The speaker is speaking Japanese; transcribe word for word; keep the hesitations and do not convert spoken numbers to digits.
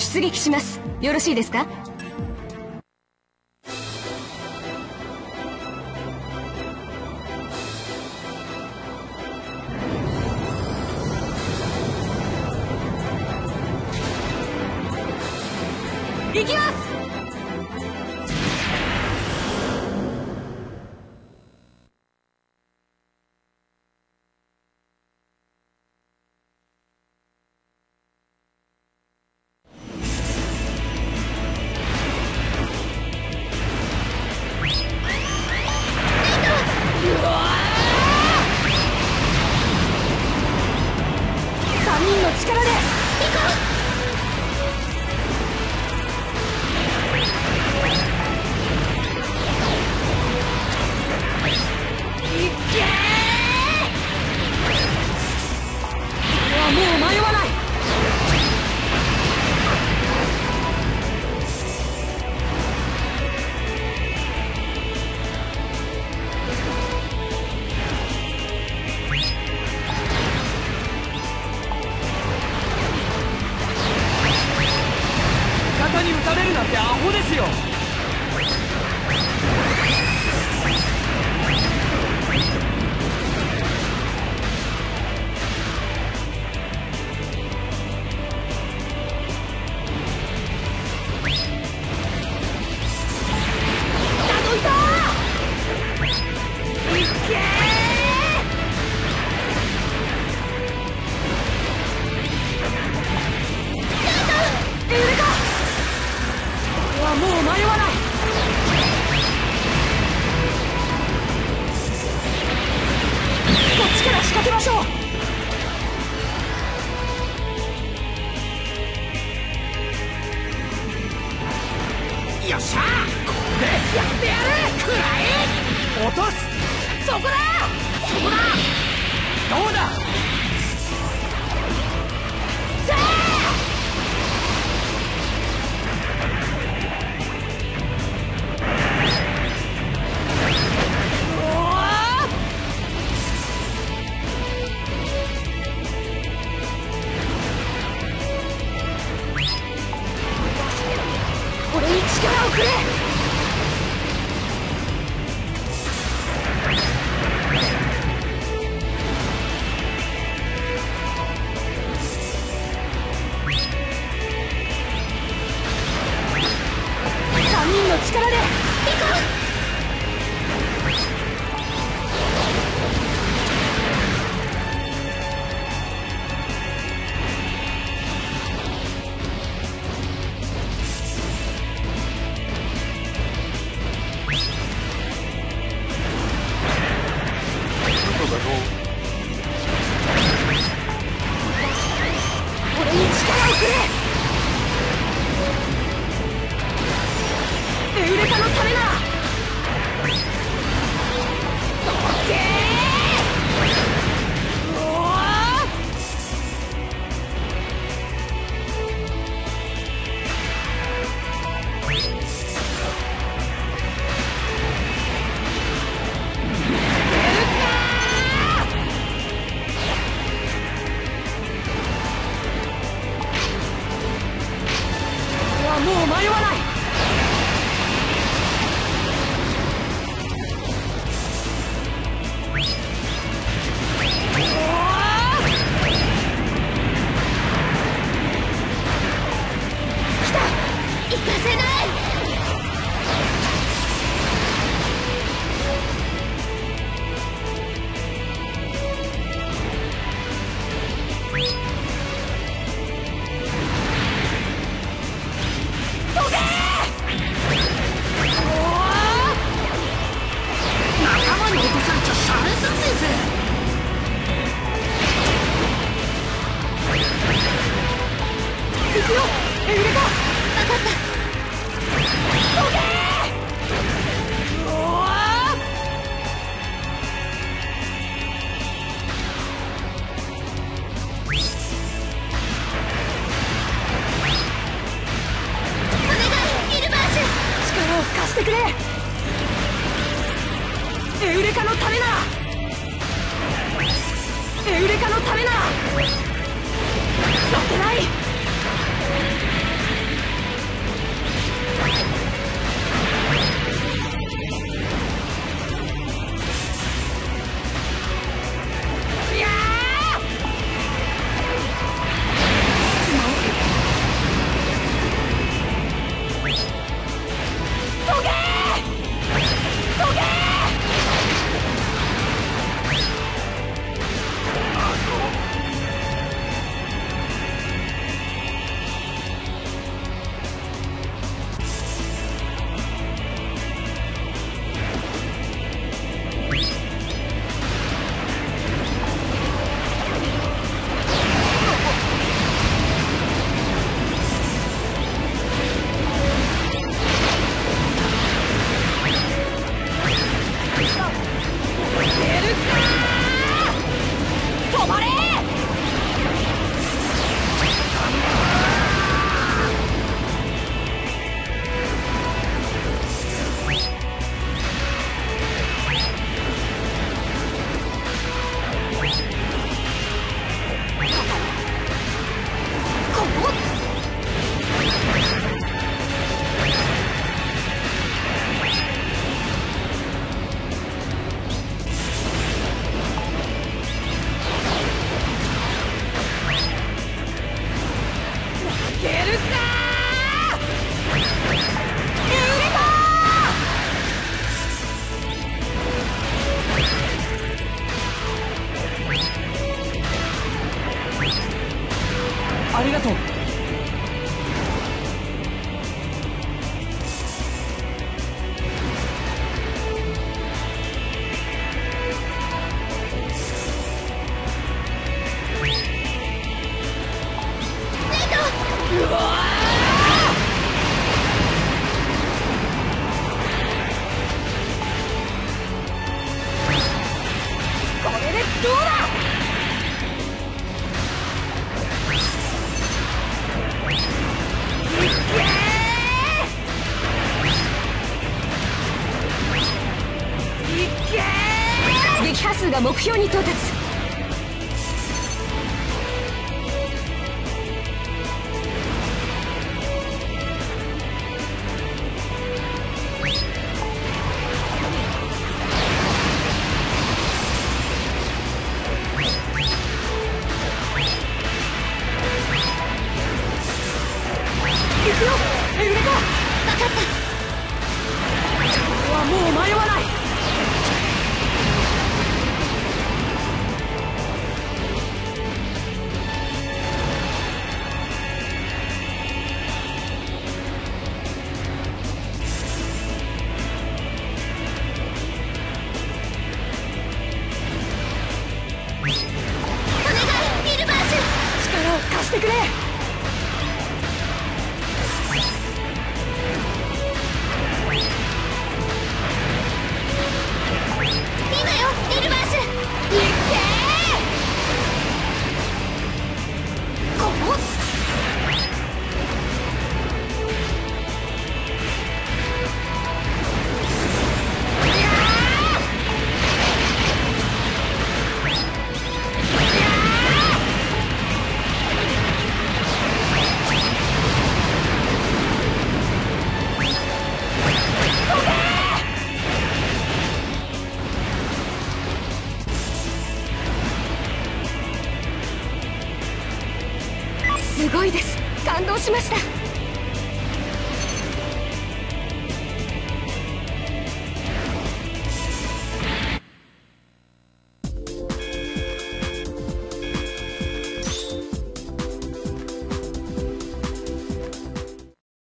出撃します。よろしいですか？行きます。さんにんの力で行こう。もう迷わない。 味方に打たれるなんてアホですよ。もう迷わない。こっちから仕掛けましょう。よっしゃー、これでやってやる。くらえ。落とす。そこだそこだ。どうだ。さあ俺に力をくれ。さんにんの力で行こう。俺に力をくれ。エウレカのためなら。オッケー。うおもう迷わない。来た。行かせない。行くよ、エウレカ。分かった。オッケー。うおお願い、ニルバーシュ。力を貸してくれ。エウレカのためなら。エウレカのためなら。負けない。 ありがとう。うわー！これでどうだ！いっけー！いっけー！ 撃破数が目標に到達。行くよエウレカ。分かった。これはもう迷わない。お願いニルバーシュ、力を貸してくれ。すごいです。感動しました。